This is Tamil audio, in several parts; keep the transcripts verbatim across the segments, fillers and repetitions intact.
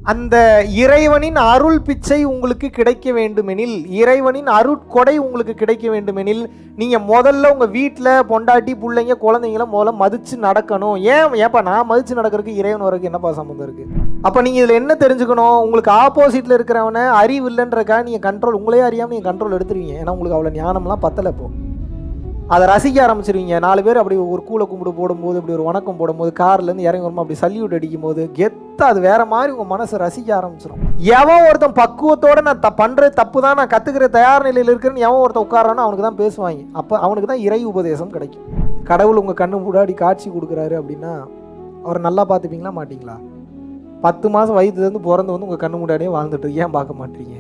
அந்த இறைவனின் அருள் பிச்சை உங்களுக்கு கிடைக்க வேண்டுமெனில், இறைவனின் அருட்கொடை உங்களுக்கு கிடைக்க வேண்டுமெனில், நீங்கள் முதல்ல உங்கள் வீட்டில் பொண்டாட்டி பிள்ளைங்க குழந்தைங்கள முதல்ல மதித்து நடக்கணும். ஏன் ஏப்பா நான் மதித்து நடக்கிறதுக்கு இறைவன் வரக்கு என்னப்பா சம்மந்தம் இருக்குது? அப்போ நீங்கள் இதில் என்ன தெரிஞ்சுக்கணும்? உங்களுக்கு ஆப்போசிட்டில் இருக்கிறவனை அறிவு இல்லைன்றக்கா நீங்கள் கண்ட்ரோல், உங்களே அறியாமல் நீங்கள் கண்ட்ரோல் எடுத்துருவீங்க. ஏன்னா உங்களுக்கு அவ்வளோ ஞானம்லாம் பத்தலை. இப்போ அதை ரசிக்க ஆரம்பிச்சிருவீங்க. நாலு பேர் அப்படி ஒரு கூலை கும்பிடு போடும்போது, இப்படி ஒரு வணக்கம் போடும்போது, கார்லேருந்து இறங்கி வரும்போது அப்படி சல்யூட் அடிக்கும் போது கெத்த அது வேற மாதிரி உங்கள் மனசை ரசிக்க ஆரம்பிச்சிடும். எவன் ஒருத்தன் பக்குவத்தோடு நான் த பண்ணுறது தப்பு தான், நான் கற்றுக்கிற தயார் நிலையில் இருக்கிறேன்னு எவன் ஒருத்தன் உட்காரானோ அவனுக்கு தான் பேசுவாங்க. அப்போ அவனுக்கு தான் இறை உபதேசம் கிடைக்கும். கடவுள் உங்கள் கண்ணு முன்னாடி காட்சி கொடுக்குறாரு அப்படின்னா அவரை நல்லா பார்த்துப்பீங்களா மாட்டிங்களா? பத்து மாதம் வயதுலேருந்து பிறந்து வந்து உங்கள் கண்ணு முன்னாடியே வாழ்ந்துட்டு ஏன் பார்க்க மாட்டீங்க?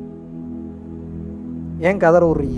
ஏன் கதற விட்றீங்க?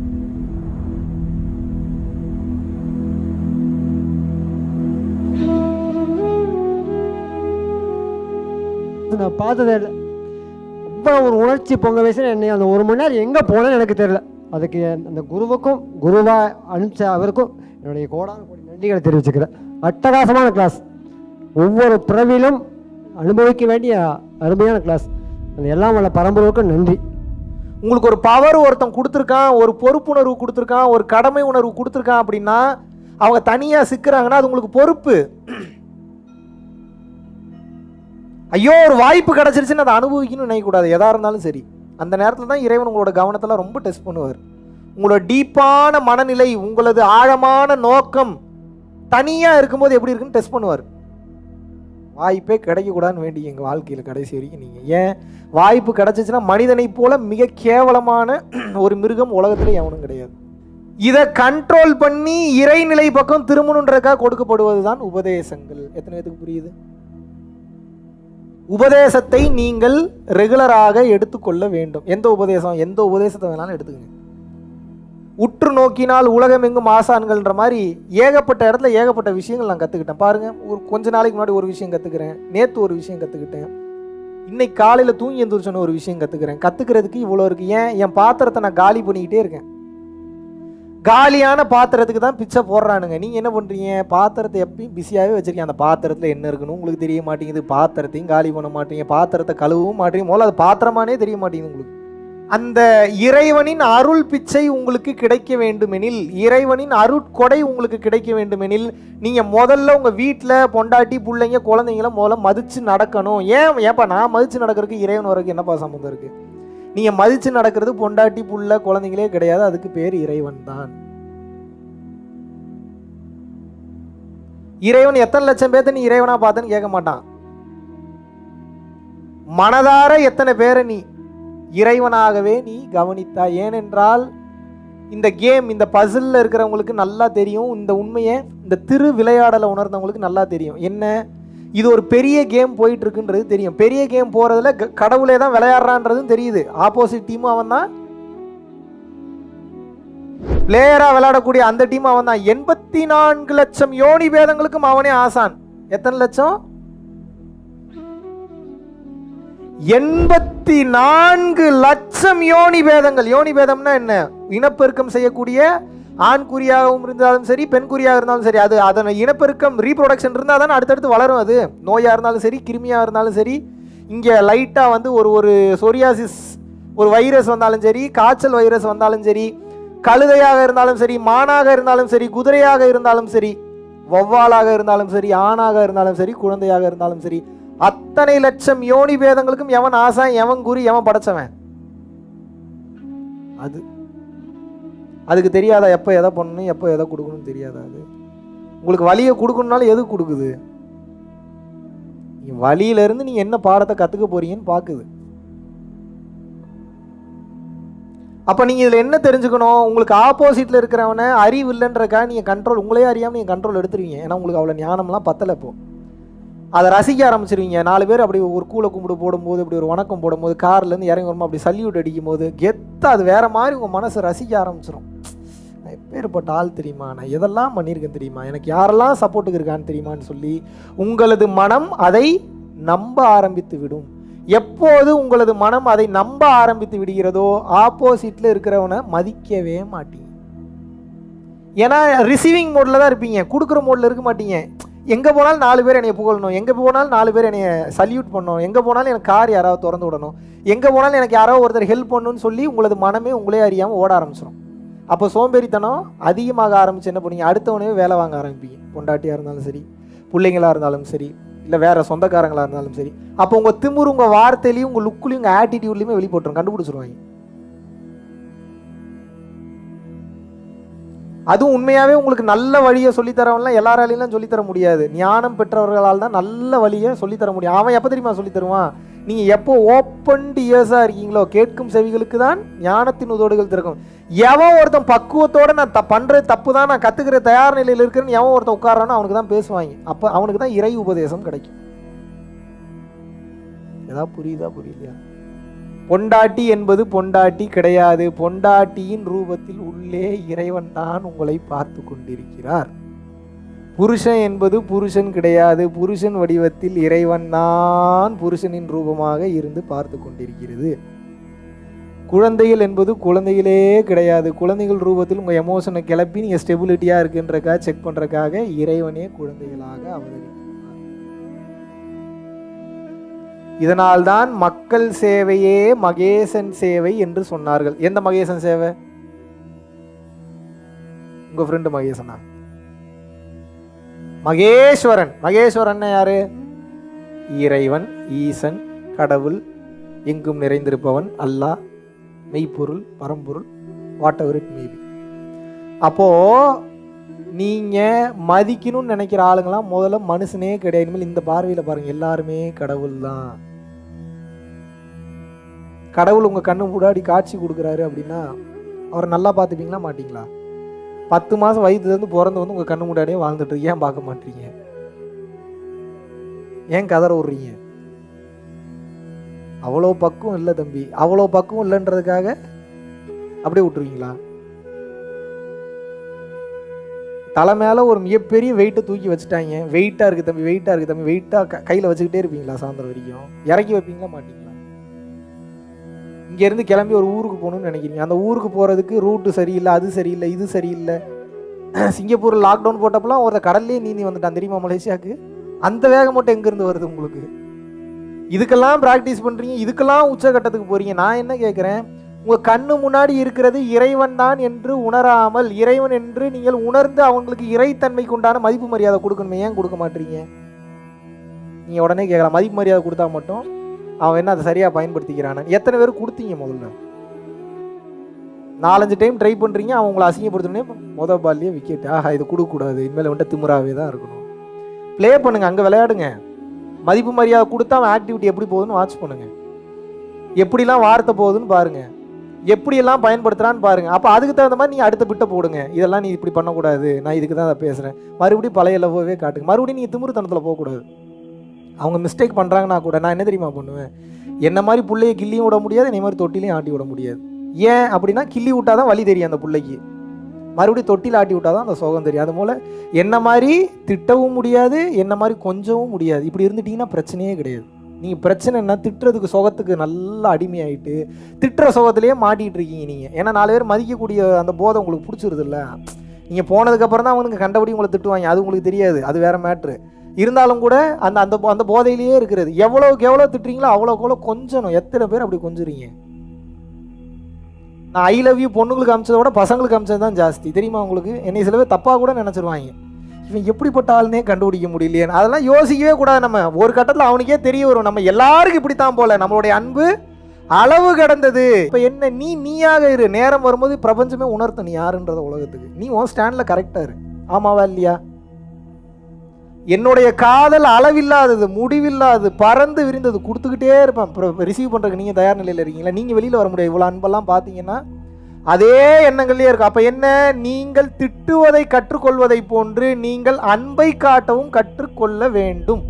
நான் பார்த்ததே இல்லை. ரொம்ப ஒரு உணர்ச்சி பொங்க வயசுல என்னை அந்த ஒரு மணி நேரம் எங்கே போனேன்னு எனக்கு தெரியல. அதுக்கு அந்த குருவுக்கும் குருவா அனுப்பிச்ச அவருக்கும் என்னுடைய கோடான கோடி நன்றிகளை தெரிவிச்சுக்கிறேன். அட்டகாசமான கிளாஸ், ஒவ்வொரு பிறவிலும் அனுபவிக்க வேண்டிய அருமையான கிளாஸ். அந்த எல்லாம் வல்ல பரம்பொருளுக்கும் நன்றி. உங்களுக்கு ஒரு பவர் ஒருத்தன் கொடுத்துருக்கான், ஒரு பொறுப்புணர்வு கொடுத்துருக்கான், ஒரு கடமை உணர்வு கொடுத்துருக்கான் அப்படின்னா அவங்க தனியாக சிக்கிறாங்கன்னா அது உங்களுக்கு பொறுப்பு. ஐயோ ஒரு வாய்ப்பு கிடச்சிருச்சுன்னு அதை அனுபவிக்கணும்னு நினைக்கக்கூடாது. எதாக இருந்தாலும் சரி, அந்த நேரத்தில் தான் இறைவன் உங்களோட கவனத்தெல்லாம் ரொம்ப டெஸ்ட் பண்ணுவார். உங்களோட டீப்பான மனநிலை, உங்களது ஆழமான நோக்கம் தனியாக இருக்கும்போது எப்படி இருக்குன்னு டெஸ்ட் பண்ணுவார். வாய்ப்பே கிடைக்கக்கூடாதுன்னு வேண்டி எங்கள் வாழ்க்கையில் கடைசி வரைக்கும் நீங்கள் ஏன் வாய்ப்பு கிடச்சிச்சுன்னா மனிதனை போல மிக கேவலமான ஒரு மிருகம் உலகத்தில் எவனும் கிடையாது. இதை கண்ட்ரோல் பண்ணி இறைநிலை பக்கம் திரும்பணுன்றதுக்காக கொடுக்கப்படுவது தான் உபதேசங்கள். எத்தனை பேருக்கு புரியுது? உபதேசத்தை நீங்கள் ரெகுலராக எடுத்துக்கொள்ள வேண்டும். எந்த உபதேசம், எந்த உபதேசத்தை வேணாலும் எடுத்துக்கங்க. உற்று நோக்கினால் உலகம் எங்கும் ஆசான்கள்ன்ற மாதிரி ஏகப்பட்ட இடத்துல ஏகப்பட்ட விஷயங்கள் நான் கற்றுக்கிட்டேன். பாருங்கள், ஒரு கொஞ்ச நாளைக்கு முன்னாடி ஒரு விஷயம் கற்றுக்கிறேன், நேற்று ஒரு விஷயம் கற்றுக்கிட்டேன், இன்னைக்கு காலையில் தூங்கி எந்திரிச்சோன்னு ஒரு விஷயம் கற்றுக்கிறேன். கற்றுக்கிறதுக்கு இவ்வளோ இருக்குது. ஏன் என் பாத்திரத்தை நான் காலி பண்ணிக்கிட்டே இருக்கேன். காலியான பாத்திரத்துக்கு தான் பிச்சை போடுறானுங்க. நீங்கள் என்ன பண்ணுறீங்க? பாத்திரத்தை எப்பயும் பிஸியாகவே வச்சுருக்கீங்க. அந்த பாத்திரத்தில் என்ன இருக்குன்னு உங்களுக்கு தெரிய மாட்டேங்குது. பாத்திரத்தையும் காலி பண்ண மாட்டீங்க, பாத்திரத்தை கழுவவும் மாட்டீங்க. முதல்ல அது பாத்திரமானே தெரிய மாட்டேங்குது உங்களுக்கு. அந்த இறைவனின் அருள் பிச்சை உங்களுக்கு கிடைக்க வேண்டுமெனில், இறைவனின் அருட்கொடை உங்களுக்கு கிடைக்க வேண்டுமெனில், நீங்கள் முதல்ல உங்கள் வீட்டில் பொண்டாட்டி பிள்ளைங்க குழந்தைங்கள முதல்ல மதித்து நடக்கணும். ஏன் ஏப்பா நான் மதித்து நடக்கிறதுக்கு இறைவன் வரக்கு என்னப்பா சம்மந்தம் இருக்குது? நீங்கள் மதித்து நடக்கிறது பொண்டாட்டி புள்ள குழந்தைங்களே கிடையாது, அதுக்கு பேர் இறைவன் தான். இறைவன் எத்தனை லட்சம் பேர்த்த நீ இறைவனா பார்த்தேன்னு கேட்க மாட்டான். மனதார எத்தனை பேரை நீ இறைவனாகவே நீ கவனித்தா. ஏனென்றால் இந்த கேம், இந்த பசிலில் இருக்கிறவங்களுக்கு நல்லா தெரியும் இந்த உண்மையை. இந்த திரு விளையாடலை உணர்ந்தவங்களுக்கு நல்லா தெரியும் என்ன, இது ஒரு பெரிய கேம் போயிட்டு இருக்குன்றது தெரியும். பெரிய கேம் போறதுல கடவுளே தான் விளையாடுறான்றதும் தெரியுது. ஆப்போசிட் டீமும் அவன் தான், பிளேயரா விளையாடக்கூடிய அந்த டீம் அவன் தான். எண்பத்தி நான்கு லட்சம் யோனி பேதங்களுக்கும் அவனே ஆசான். எத்தனை லட்சம்? எண்பத்தி நான்கு லட்சம் யோனி பேதங்கள். யோனி பேதம்னா என்ன? இனப்பெருக்கம் செய்யக்கூடிய ஆண் குறியாகவும் இருந்தாலும் சரி, பெண் குறியாக இருந்தாலும் சரி, அது அதனை இனப்பெருக்கம் ரீப்ரொடக்ஷன் இருந்தால் தானே அடுத்தடுத்து வளரும். அது நோயாக இருந்தாலும் சரி, கிருமியாக இருந்தாலும் சரி, இங்கே லைட்டாக வந்து ஒரு ஒரு சொரியாசிஸ் ஒரு வைரஸ் வந்தாலும் சரி, காய்ச்சல் வைரஸ் வந்தாலும் சரி, கழுதையாக இருந்தாலும் சரி, மானாக இருந்தாலும் சரி, குதிரையாக இருந்தாலும் சரி, வௌவாலாக இருந்தாலும் சரி, ஆணாக இருந்தாலும் சரி, குழந்தையாக இருந்தாலும் சரி, அத்தனை லட்சம் யோனி பேதங்களுக்கும் எவன் ஆசான், எவன் குறி, எவன் படைச்சவன்? அது அதுக்கு தெரியாதா எப்போ எதை பண்ணணும், எப்போ எதை கொடுக்கணும்னு தெரியாதா? அது உங்களுக்கு வலியை கொடுக்கணும்னாலும் எது கொடுக்குது? நீங்கள் வலியிலேருந்து நீங்கள் என்ன பாடத்தை கற்றுக்க போறீங்கன்னு பார்க்குது. அப்போ நீங்கள் இதில் என்ன தெரிஞ்சுக்கணும்? உங்களுக்கு ஆப்போசிட்டில் இருக்கிறவனை அறிவு இல்லைன்றக்கா நீங்கள் கண்ட்ரோல், உங்களே அறியாமல் நீங்கள் கண்ட்ரோல் எடுத்துருவீங்க. ஏன்னா உங்களுக்கு அவ்வளோ ஞானம்லாம் பத்தலை. இப்போ அதை ரசிக்க ஆரம்பிச்சிருவீங்க. நாலு பேர் அப்படி ஒரு கூலை கும்பிடு போடும்போது, இப்படி ஒரு வணக்கம் போடும்போது, கார்லேருந்து இறங்கி வரும்போது அப்படி சல்யூட் அடிக்கும் போது கெத்த அது வேற மாதிரி உங்கள் மனசை ரசிக்க ஆரம்பிச்சிடும். நான் எப்பேற்பட்ட ஆள் தெரியுமா, நான் எதெல்லாம் பண்ணியிருக்கேன் தெரியுமா, எனக்கு யாரெல்லாம் சப்போர்ட்டுக்கு இருக்கான்னு தெரியுமான்னு சொல்லி உங்களது மனம் அதை நம்ப ஆரம்பித்து விடும். எப்போது உங்களது மனம் அதை நம்ப ஆரம்பித்து விடுகிறதோ ஆப்போசிட்டில் இருக்கிறவனை மதிக்கவே மாட்டீங்க. ஏன்னா ரிசீவிங் மோடில் தான் இருப்பீங்க, கொடுக்குற மோடில் இருக்க மாட்டீங்க. எங்கே போனாலும் நாலு பேர் என்னை புகழணும், எங்கே போனாலும் நாலு பேர் என்னை சல்யூட் பண்ணணும், எங்கே போனாலும் எனக்கு கார் யாராவது திறந்து விடணும், எங்கே போனாலும் எனக்கு யாராவது ஒருத்தர் ஹெல்ப் பண்ணணும்னு சொல்லி உங்களது மனமே உங்களே அறியாமல் ஓட ஆரம்பிச்சிடும். அப்போ சோம்பேறித்தனம் அதிகமாக ஆரம்பிச்சு என்ன பண்ணுவீங்க, அடுத்தவனே வேலை வாங்க ஆரம்பிப்பீங்க. பொண்டாட்டியாக இருந்தாலும் சரி, பிள்ளைங்களாக இருந்தாலும் சரி, இல்லை வேறு சொந்தக்காரங்களாக இருந்தாலும் சரி. அப்போ உங்கள் திமுரு உங்கள் வார்த்தையிலையும் உங்கள் லுக்குலையும் உங்கள் ஆட்டிடியூட்லையுமே வெளிப்பட்டுரும், கண்டுபிடிச்சிருவாங்க. அதுவும் உண்மையாகவே உங்களுக்கு நல்ல வழியை சொல்லித்தரவன்லாம் எல்லாராலையும் சொல்லித்தர முடியாது. ஞானம் பெற்றவர்களால் தான் நல்ல வழியை சொல்லித்தர முடியும். அவன் எப்போ தெரியுமா சொல்லித்தருவான், நீங்கள் எப்போ ஓப்பன்டு இயர்ஸாக இருக்கீங்களோ, கேட்கும் செவிகளுக்கு தான் ஞானத்தின் உதோடுகள் திறக்கும். எவன் ஒருத்தன் பக்குவத்தோடு நான் த பண்ணுறது தப்பு தான், நான் கற்றுக்கிற தயார் நிலையில் இருக்கிறேன்னு எவன் ஒருத்தன் உட்காரானோ அவனுக்கு தான் பேசுவாங்க. அப்போ அவனுக்கு தான் இறை உபதேசம் கிடைக்கும். ஏதாவது புரியுதா புரியலையா? பொண்டாட்டி என்பது பொண்டாட்டி கிடையாது. பொண்டாட்டியின் ரூபத்தில் உள்ளே இறைவன் தான் உங்களை பார்த்து கொண்டிருக்கிறார். புருஷன் என்பது புருஷன் கிடையாது. புருஷன் வடிவத்தில் இறைவன் தான் புருஷனின் ரூபமாக இருந்து பார்த்து கொண்டிருக்கிறது. குழந்தைகள் என்பது குழந்தைகளே கிடையாது. குழந்தைகள் ரூபத்தில் உங்கள் எமோஷனை கிளப்பி நீங்கள் ஸ்டெபிலிட்டியாக இருக்குன்றக்காக செக் பண்ணுறக்காக இறைவனே குழந்தைகளாக அவதரிக்கிறார். இதனால்தான் மக்கள் சேவையே மகேசன் சேவை என்று சொன்னார்கள். எந்த மகேசன் சேவை? உங்க ஃப்ரெண்டு மகேசனா? மகேஸ்வரன். மகேஸ்வரன் யாரு? இறைவன், ஈசன், கடவுள், எங்கும் நிறைந்திருப்பவன், அல்லாஹ், மெய்ப்பொருள், பரம்பொருள், வாட் எவர் இட் மேபி. அப்போ நீங்க மதிக்கணும்னு நினைக்கிற ஆளுங்களாம் முதல்ல மனுஷனே கிடையாது. இனிமேல் இந்த பார்வையில் பாருங்க, எல்லாருமே கடவுள் தான். கடவுள் உங்க கண்ணு முன்னாடி காட்சி கொடுக்குறாரு அப்படின்னா அவரை நல்லா பார்த்துப்பீங்களா மாட்டீங்களா? பத்து மாசம் வயிற்றுலேருந்து பிறந்து வந்து உங்க கண்ணு முன்னாடியே வாழ்ந்துட்டு ஏன் பார்க்க மாட்டீங்க? ஏன் கதற விடுறீங்க? அவ்வளோ பக்குவம் இல்லை தம்பி. அவ்வளோ பக்குவம் இல்லைன்றதுக்காக அப்படியே விட்டுருவீங்களா? தலை மேலே ஒரு மிகப்பெரிய வெயிட்டை தூக்கி வச்சுட்டாங்க. வெயிட்டாக இருக்குது தம்பி, வெயிட்டாக இருக்குது தம்பி, வெயிட்டாக கையில் வச்சுக்கிட்டே இருப்பீங்களா? சாயந்தரம் வரைக்கும் இறக்கி வைப்பீங்களா மாட்டீங்களா? இங்கேருந்து கிளம்பி ஒரு ஊருக்கு போகணும்னு நினைக்கிறீங்க. அந்த ஊருக்கு போகிறதுக்கு ரூட்டு சரியில்லை, அது சரியில்லை, இது சரியில்லை. சிங்கப்பூரில் லாக்டவுன் போட்டப்பெல்லாம் ஒருத்த கடல்லே நீந்தி வந்துட்டான் தெரியுமா மலேசியாவுக்கு? அந்த வேகம் மட்டும் எங்கேருந்து வருது உங்களுக்கு? இதுக்கெல்லாம் ப்ராக்டிஸ் பண்ணுறீங்க, இதுக்கெல்லாம் உச்சகட்டத்துக்கு போகிறீங்க. நான் என்ன கேட்குறேன், உங்கள் கண்ணு முன்னாடி இருக்கிறது இறைவன் தான் என்று உணராமல், இறைவன் என்று நீங்கள் உணர்ந்து அவங்களுக்கு இறைத்தன்மைக்கு உண்டான மதிப்பு மரியாதை கொடுக்கணுமே, ஏன் கொடுக்க மாட்டீங்க? நீங்கள் உடனே கேட்கலாம், மதிப்பு மரியாதை கொடுத்தா மட்டும் அவன் என்ன அதை சரியாக பயன்படுத்திக்கிறானு. எத்தனை பேர் கொடுத்தீங்க? முதல்ல நாலஞ்சு டைம் ட்ரை பண்ணுறீங்க, அவன் உங்களை அசிங்கப்படுத்தணுன்னே மொதல் பால்லையே விக்கெட். ஆஹா, இது கொடுக்கக்கூடாது, இனிமேல் வந்துட்டு திமுறாவே தான் இருக்கணும். ப்ளே பண்ணுங்க, அங்கே விளையாடுங்க. மதிப்பு மரியாதை கொடுத்தா அவன் ஆக்டிவிட்டி எப்படி போகுதுன்னு வாட்ச் பண்ணுங்க. எப்படிலாம் வார்த்தை போகுதுன்னு பாருங்க, எப்படியெல்லாம் பயன்படுத்துகிறான்னு பாருங்க. அப்போ அதுக்கு தகுந்த மாதிரி நீங்கள் அடுத்த பிட்டை போடுங்க. இதெல்லாம் நீ இப்படி பண்ணக்கூடாது, நான் இதுக்கு தான் அதை பேசுகிறேன். மறுபடியும் பழைய லவ்வே காட்டுங்க. மறுபடியும் நீங்கள் திமிருத்தனத்தில் போகக்கூடாது. அவங்க மிஸ்டேக் பண்ணுறாங்கன்னா கூட நான் என்ன தெரியுமா பண்ணுவேன், என்ன மாதிரி பிள்ளையை கிள்ளியும் விட முடியாது, என்னை மாதிரி தொட்டிலையும் ஆட்டி விட முடியாது. ஏன் அப்படின்னா, கிள்ளி விட்டால் தான் வலி தெரியும் அந்த பிள்ளைக்கு, மறுபடியும் தொட்டியில் ஆட்டி விட்டால் தான் அந்த சோகம் தெரியும். அது போல் என்ன மாதிரி திட்டவும் முடியாது, என்ன மாதிரி கொஞ்சவும் முடியாது. இப்படி இருந்துட்டிங்கன்னா பிரச்சனையே கிடையாது. நீங்கள் பிரச்சனைன்னா திட்டுறதுக்கு சோகத்துக்கு நல்லா அடிமையாயிட்டு திட்டுற சோகத்திலேயே மாட்டிகிட்டு இருக்கீங்க நீங்கள். ஏன்னா நாலு பேர் மதிக்கக்கூடிய அந்த போதை உங்களுக்கு பிடிச்சிருது இல்லை. நீங்கள் போனதுக்கப்புறம் தான் அவனுக்கு கண்டபடி உங்களை திட்டுவாங்க, அது உங்களுக்கு தெரியாது, அது வேறு மேட்ரு. இருந்தாலும் கூட அந்த அந்த அந்த போதையிலேயே இருக்கிறது. எவ்வளோக்கு எவ்வளோ திட்டுறீங்களோ அவ்வளோக்கு எவ்வளோ கொஞ்சணும். எத்தனை பேர் அப்படி கொஞ்சுறீங்க? நான் ஐ லவ் யூ பொண்ணுங்களுக்கு அமிச்சதை விட பசங்களுக்கு அமிச்சது தான் ஜாஸ்தி தெரியுமா உங்களுக்கு? என்னை சில பேர் தப்பாக கூட நினச்சிருவாங்க, இவன் எப்படிப்பட்ட ஆளுனே கண்டுபிடிக்க முடியலையே. அதெல்லாம் யோசிக்கவே கூடாது. நம்ம ஒரு கட்டத்தில் அவனுக்கே தெரிய வரும், நம்ம எல்லாருக்கும் இப்படித்தான் போல, நம்மளுடைய அன்பு அளவு கடந்தது. இப்போ என்ன, நீ நீயாக இரு. நேரம் வரும்போது பிரபஞ்சமே உணர்த்த நீ யாருன்றத உலகத்துக்கு. நீ உன் ஸ்டாண்டில் கரெக்டாக இரு. ஆமாவா இல்லையா? என்னுடைய காதல் அளவில்லாதது, முடிவில்லாதது, பறந்து விரிந்தது, கொடுத்துக்கிட்டே இருப்பேன். ரிசீவ் பண்ணுறதுக்கு நீங்கள் தயார் நிலையில் இருக்கீங்களா? நீங்கள் வெளியில் வர முடியாது. இவ்வளோ அன்பெல்லாம் பார்த்தீங்கன்னா அதே எண்ணங்கள்லேயே இருக்கும். அப்போ என்ன, நீங்கள் திட்டுவதை கற்றுக்கொள்வதை போன்று நீங்கள் அன்பை காட்டவும் கற்றுக்கொள்ள வேண்டும்.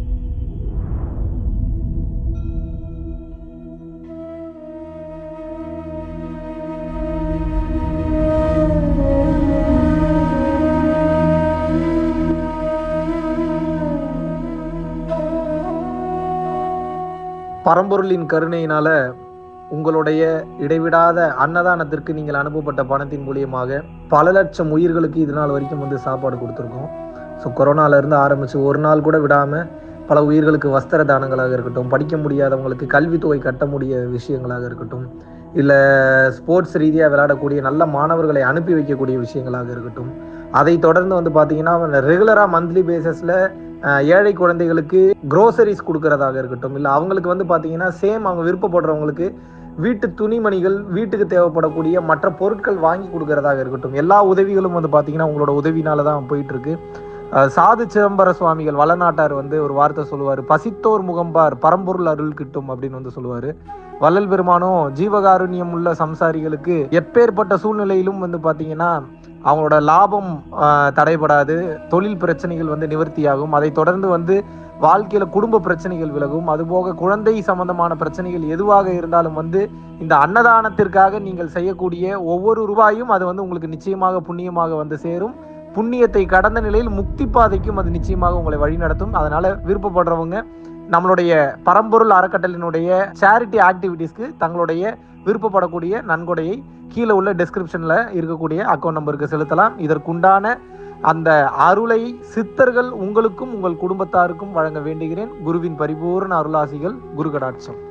பரம்பொருளின் கருணையினால உங்களுடைய இடைவிடாத அன்னதானத்திற்கு நீங்கள் அனுப்பப்பட்ட பணத்தின் மூலியமாக பல லட்சம் உயிர்களுக்கு இது நாள் வரைக்கும் வந்து சாப்பாடு கொடுத்துருக்கோம். ஸோ கொரோனாலேருந்து ஆரம்பித்து ஒரு நாள் கூட விடாமல் பல உயிர்களுக்கு வஸ்திர தானங்களாக இருக்கட்டும், படிக்க முடியாதவங்களுக்கு கல்வித்தொகை கட்ட முடிய விஷயங்களாக இருக்கட்டும், இல்லை ஸ்போர்ட்ஸ் ரீதியாக விளையாடக்கூடிய நல்ல மாணவர்களை அனுப்பி வைக்கக்கூடிய விஷயங்களாக இருக்கட்டும், அதை தொடர்ந்து வந்து பார்த்திங்கன்னா ரெகுலராக மந்த்லி பேசிஸில் ஏழை குழந்தைகளுக்கு க்ரோசரிஸ் கொடுக்கறதாக இருக்கட்டும், இல்லை அவங்களுக்கு வந்து பார்த்திங்கன்னா சேம் அவங்க விருப்பப்படுறவங்களுக்கு வீட்டு துணிமணிகள், வீட்டுக்கு தேவைப்படக்கூடிய மற்ற பொருட்கள் வாங்கி கொடுக்கறதாக இருக்கட்டும், எல்லா உதவிகளும் வந்து பார்த்திங்கன்னா உங்களோட உதவினால தான் போயிட்டுருக்கு. சாது சிதம்பர சுவாமிகள் வளநாட்டார் வந்து ஒரு வார்த்தை சொல்லுவார், பசித்தோர் முகம்பார் பரம்பொருள் அருள் கிட்டும் அப்படின்னு வந்து சொல்லுவார். வள்ளல் பெருமானும் ஜீவகாருண்யம் உள்ள சம்சாரிகளுக்கு எப்பேற்பட்ட சூழ்நிலையிலும் வந்து பார்த்திங்கன்னா அவங்களோட லாபம் தடைபடாது, தொழில் பிரச்சனைகள் வந்து நிவர்த்தியாகும், அதை தொடர்ந்து வந்து வாழ்க்கையில் குடும்ப பிரச்சனைகள் விலகும், அதுபோக குழந்தை சம்பந்தமான பிரச்சனைகள் எதுவாக இருந்தாலும் வந்து இந்த அன்னதானத்திற்காக நீங்கள் செய்யக்கூடிய ஒவ்வொரு ரூபாயும் அது வந்து உங்களுக்கு நிச்சயமாக புண்ணியமாக வந்து சேரும். புண்ணியத்தை கடந்த நிலையில் முக்தி பாதைக்கும் அது நிச்சயமாக உங்களை வழிநடத்தும். அதனால விருப்பப்படுறவங்க நம்மளுடைய பரம்பொருள் அறக்கட்டளினுடைய சேரிட்டி ஆக்டிவிட்டீஸ்க்கு தங்களுடைய விருப்பப்படக்கூடிய நன்கொடையை கீழே உள்ள டெஸ்கிரிப்ஷனில் இருக்கக்கூடிய அக்கௌண்ட் நம்பருக்கு செலுத்தலாம். இதற்குண்டான அந்த அருளை சித்தர்கள் உங்களுக்கும் உங்கள் குடும்பத்தாருக்கும் வழங்க வேண்டுகிறேன். குருவின் பரிபூர்ண அருளாசிகள். குரு கடாட்சம்.